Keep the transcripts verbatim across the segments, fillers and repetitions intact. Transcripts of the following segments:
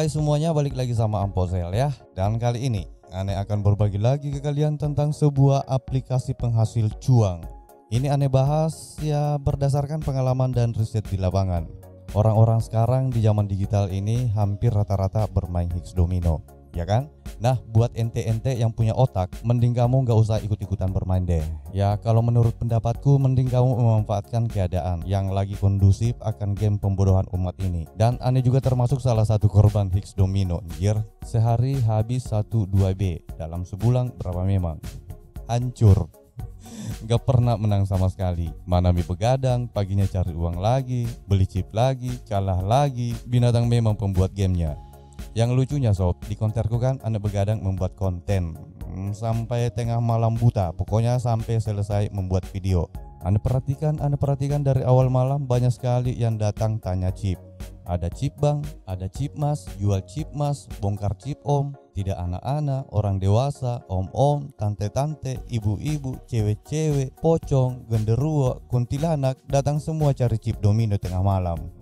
Hai semuanya, balik lagi sama Ampozel ya. Dan kali ini Ane akan berbagi lagi ke kalian tentang sebuah aplikasi penghasil cuan. Ini Ane bahas ya berdasarkan pengalaman dan riset di lapangan. Orang-orang sekarang di zaman digital ini hampir rata-rata bermain Hex Domino, ya kan? Nah, buat ente-ente yang punya otak, mending kamu gak usah ikut-ikutan bermain deh. Ya, kalau menurut pendapatku, mending kamu memanfaatkan keadaan yang lagi kondusif akan game pembodohan umat ini. Dan Ane juga termasuk salah satu korban Hex Domino. Anjir, sehari habis satu dua B, dalam sebulan berapa memang? Hancur. Gak pernah menang sama sekali. Mana mie begadang, paginya cari uang lagi, beli chip lagi, kalah lagi. Binatang memang pembuat gamenya. Yang lucunya sob, di konterku kan Ane begadang membuat konten hmm, sampai tengah malam buta, pokoknya sampai selesai membuat video. Ane perhatikan, Ane perhatikan dari awal malam banyak sekali yang datang tanya chip. Ada chip bang, ada chip mas, jual chip mas, bongkar chip om. Tidak anak-anak, orang dewasa, om-om, tante-tante, ibu-ibu, cewek-cewek, pocong, genderuwo, kuntilanak, datang semua cari chip domino tengah malam.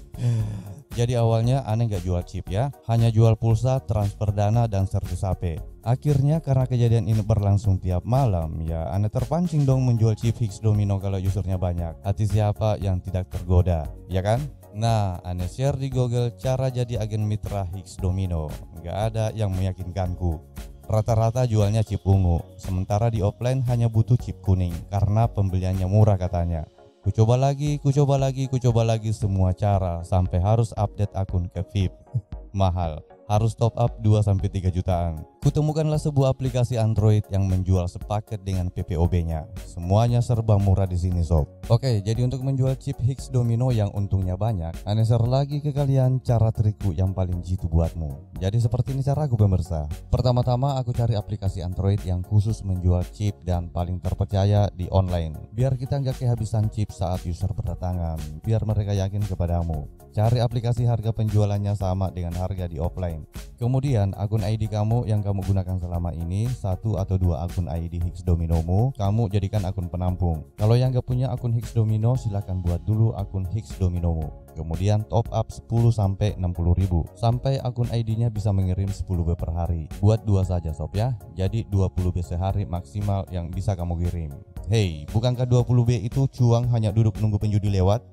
Jadi awalnya Ane nggak jual chip ya, hanya jual pulsa, transfer dana, dan servis H P. Akhirnya karena kejadian ini berlangsung tiap malam, ya Ane terpancing dong menjual chip Hex Domino kalau usernya banyak. Hati siapa yang tidak tergoda, ya kan? Nah, Ane share di Google cara jadi agen mitra Hex Domino. Nggak ada yang meyakinkanku. Rata-rata jualnya chip ungu, sementara di offline hanya butuh chip kuning karena pembeliannya murah katanya. Ku coba lagi, ku coba lagi, ku coba lagi semua cara sampai harus update akun ke V I P. Mahal, harus top up dua sampai tiga jutaan. Kutemukanlah sebuah aplikasi Android yang menjual sepaket dengan P P O B-nya. Semuanya serba murah di sini sob. Oke, jadi untuk menjual chip Hex Domino yang untungnya banyak, Ane share lagi ke kalian cara trikku yang paling jitu buatmu. Jadi seperti ini cara aku pemirsa. Pertama-tama aku cari aplikasi Android yang khusus menjual chip dan paling terpercaya di online. Biar kita nggak kehabisan chip saat user berdatangan. Biar mereka yakin kepadamu. Cari aplikasi harga penjualannya sama dengan harga di offline. Kemudian akun I D kamu yang kamu gunakan selama ini, satu atau dua akun I D Hex Dominomu, kamu jadikan akun penampung. Kalau yang gak punya akun Hex Domino, silahkan buat dulu akun Hex Dominomu. Kemudian top up sepuluh sampai enam puluh ribu sampai akun I D-nya bisa mengirim sepuluh B per hari. Buat dua saja sob ya. Jadi dua puluh B sehari maksimal yang bisa kamu kirim. Hey, bukankah dua puluh B itu cuang hanya duduk nunggu penjudi lewat?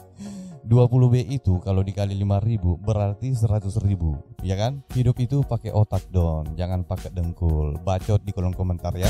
dua puluh B itu kalau dikali lima ribu berarti seratus ribu, ya kan? Hidup itu pakai otak don, jangan pakai dengkul. Bacot di kolom komentar ya.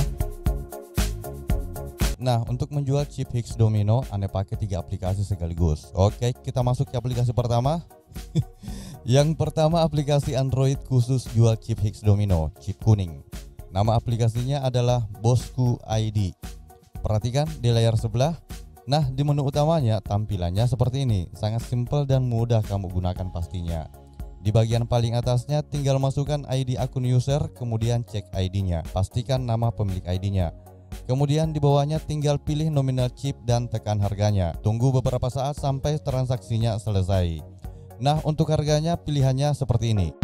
Nah, untuk menjual chip Hex Domino, Ane pakai tiga aplikasi sekaligus. Oke, kita masuk ke aplikasi pertama. Yang pertama aplikasi Android khusus jual chip Hex Domino, chip kuning. Nama aplikasinya adalah Bosku I D. Perhatikan di layar sebelah. Nah, di menu utamanya tampilannya seperti ini, sangat simpel dan mudah kamu gunakan pastinya. Di bagian paling atasnya tinggal masukkan I D akun user, kemudian cek I D-nya, pastikan nama pemilik I D-nya. Kemudian di bawahnya tinggal pilih nominal chip dan tekan harganya. Tunggu beberapa saat sampai transaksinya selesai. Nah, untuk harganya pilihannya seperti ini.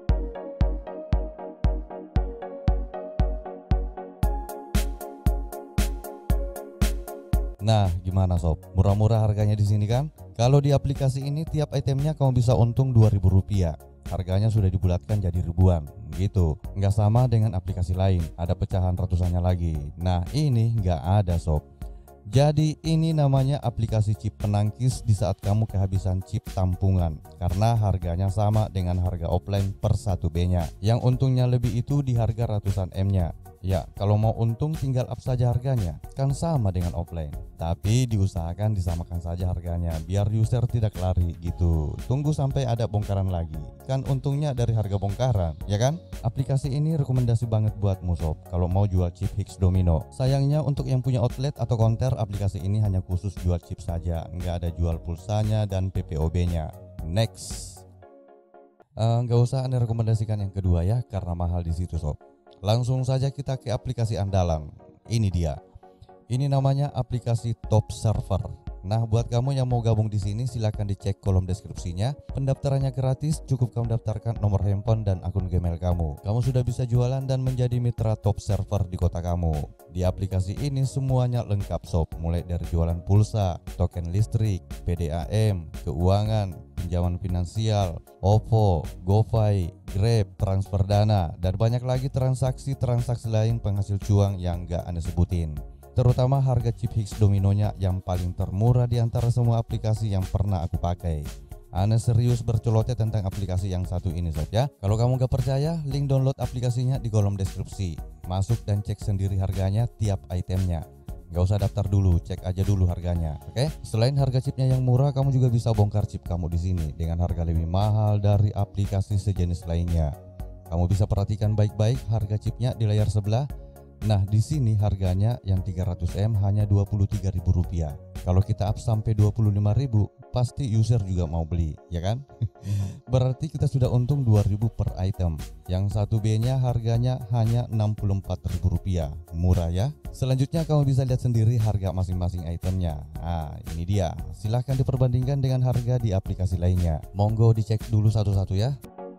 Nah, gimana sob? Murah-murah harganya di sini kan? Kalau di aplikasi ini tiap itemnya kamu bisa untung dua ribu rupiah. Harganya sudah dibulatkan jadi ribuan, gitu. Nggak sama dengan aplikasi lain, ada pecahan ratusannya lagi. Nah, ini nggak ada sob. Jadi ini namanya aplikasi chip penangkis di saat kamu kehabisan chip tampungan. Karena harganya sama dengan harga offline per satu B-nya. Yang untungnya lebih itu di harga ratusan M-nya. Ya, kalau mau untung tinggal up saja harganya, kan sama dengan offline. Tapi diusahakan disamakan saja harganya, biar user tidak lari gitu. Tunggu sampai ada bongkaran lagi, kan untungnya dari harga bongkaran, ya kan? Aplikasi ini rekomendasi banget buatmu sob, kalau mau jual chip Hex Domino. Sayangnya untuk yang punya outlet atau konter, aplikasi ini hanya khusus jual chip saja, nggak ada jual pulsanya dan P P O B-nya. Next. Uh, nggak usah Anda rekomendasikan yang kedua ya, karena mahal di situ sob. Langsung saja kita ke aplikasi andalan. Ini dia. Ini namanya aplikasi Top Server. Nah, buat kamu yang mau gabung di sini silahkan dicek kolom deskripsinya. Pendaftarannya gratis, cukup kamu daftarkan nomor handphone dan akun Gmail kamu. Kamu sudah bisa jualan dan menjadi mitra top server di kota kamu. Di aplikasi ini semuanya lengkap sob, mulai dari jualan pulsa, token listrik, P D A M, keuangan, pinjaman finansial, O V O, GoFi, Grab, transfer dana, dan banyak lagi transaksi-transaksi lain penghasil cuan yang gak Anda sebutin. Terutama harga chip Higgs dominonya yang paling termurah di antara semua aplikasi yang pernah aku pakai. Anda serius berceloteh tentang aplikasi yang satu ini sob ya. Kalau kamu gak percaya, link download aplikasinya di kolom deskripsi. Masuk dan cek sendiri harganya tiap itemnya. Gak usah daftar dulu, cek aja dulu harganya, oke? Selain harga chipnya yang murah, kamu juga bisa bongkar chip kamu di sini dengan harga lebih mahal dari aplikasi sejenis lainnya. Kamu bisa perhatikan baik-baik harga chipnya di layar sebelah. Nah, di sini harganya yang tiga ratus M hanya dua puluh tiga ribu rupiah. Kalau kita up sampai dua puluh lima ribu, pasti user juga mau beli, ya kan? Berarti kita sudah untung dua ribu per item. Yang satu B-nya harganya hanya enam puluh empat ribu rupiah. Murah ya? Selanjutnya kamu bisa lihat sendiri harga masing-masing itemnya. Nah, ini dia. Silahkan diperbandingkan dengan harga di aplikasi lainnya. Monggo dicek dulu satu-satu ya.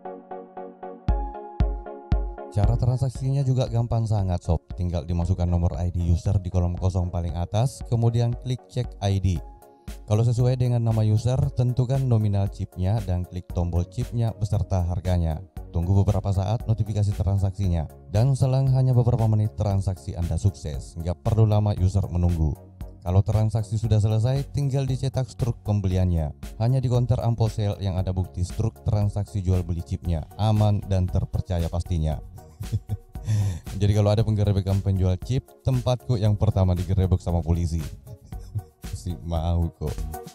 Cara transaksinya juga gampang sangat sob, tinggal dimasukkan nomor I D user di kolom kosong paling atas, kemudian klik cek I D. Kalau sesuai dengan nama user, tentukan nominal chipnya dan klik tombol chipnya beserta harganya. Tunggu beberapa saat notifikasi transaksinya, dan selang hanya beberapa menit transaksi Anda sukses, nggak perlu lama user menunggu. Kalau transaksi sudah selesai, tinggal dicetak struk pembeliannya. Hanya di counter Amposel yang ada bukti struk transaksi jual beli chipnya, aman dan terpercaya pastinya. Jadi kalau ada penggerebekan penjual chip, tempatku yang pertama digerebek sama polisi. Si mau kok.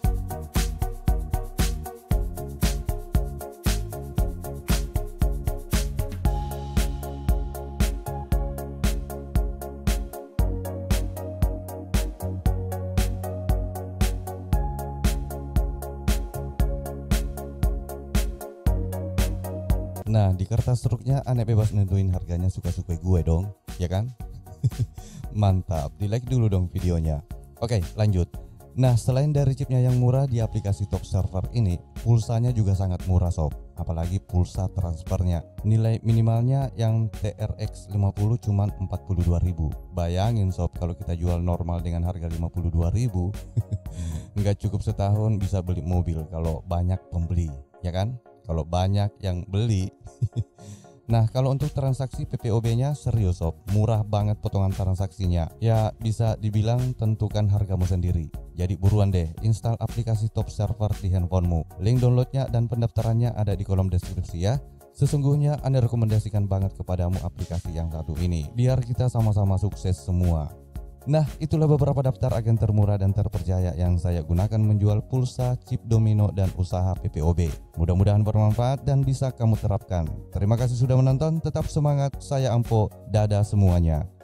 Nah, di kertas struknya Anda bebas nentuin harganya suka-suka gue dong, ya kan? Mantap, di like dulu dong videonya. Oke, lanjut. Nah, selain dari chipnya yang murah di aplikasi top server ini, pulsanya juga sangat murah sob. Apalagi pulsa transfernya. Nilai minimalnya yang T R X lima puluh cuma empat puluh dua ribu. Bayangin sob, kalau kita jual normal dengan harga lima puluh dua ribu, nggak cukup setahun bisa beli mobil kalau banyak pembeli, ya kan? Kalau banyak yang beli. Nah, kalau untuk transaksi P P O B-nya serius sob, murah banget potongan transaksinya. Ya bisa dibilang tentukan hargamu sendiri. Jadi buruan deh, install aplikasi top server di handphonemu. Link downloadnya dan pendaftarannya ada di kolom deskripsi ya. Sesungguhnya Anda rekomendasikan banget kepadamu aplikasi yang satu ini, biar kita sama-sama sukses semua. Nah, itulah beberapa daftar agen termurah dan terpercaya yang saya gunakan menjual pulsa, chip domino, dan usaha P P O B. Mudah-mudahan bermanfaat dan bisa kamu terapkan. Terima kasih sudah menonton, tetap semangat, saya Ampo, dadah semuanya.